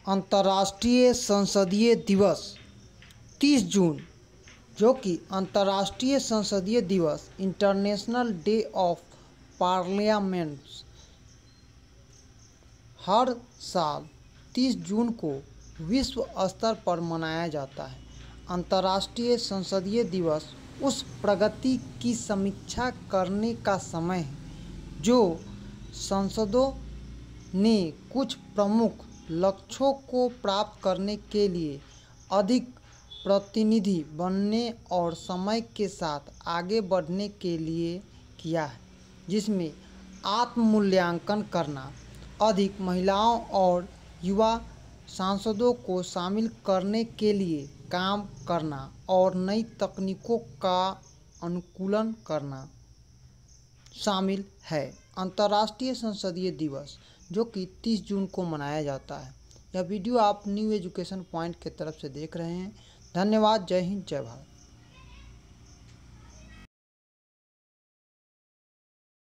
अंतर्राष्ट्रीय संसदीय दिवस 30 जून, जो कि अंतर्राष्ट्रीय संसदीय दिवस इंटरनेशनल डे ऑफ पार्लियामेंट्स हर साल 30 जून को विश्व स्तर पर मनाया जाता है। अंतर्राष्ट्रीय संसदीय दिवस उस प्रगति की समीक्षा करने का समय है जो संसदों ने कुछ प्रमुख लक्ष्यों को प्राप्त करने के लिए अधिक प्रतिनिधि बनने और समय के साथ आगे बढ़ने के लिए किया है, जिसमें आत्म-मूल्यांकन करना, अधिक महिलाओं और युवा सांसदों को शामिल करने के लिए काम करना और नई तकनीकों का अनुकूलन करना शामिल है। अंतर्राष्ट्रीय संसदीय दिवस जो कि 30 जून को मनाया जाता है। यह वीडियो आप न्यू एजुकेशन पॉइंट की तरफ से देख रहे हैं। धन्यवाद। जय हिंद, जय भारत।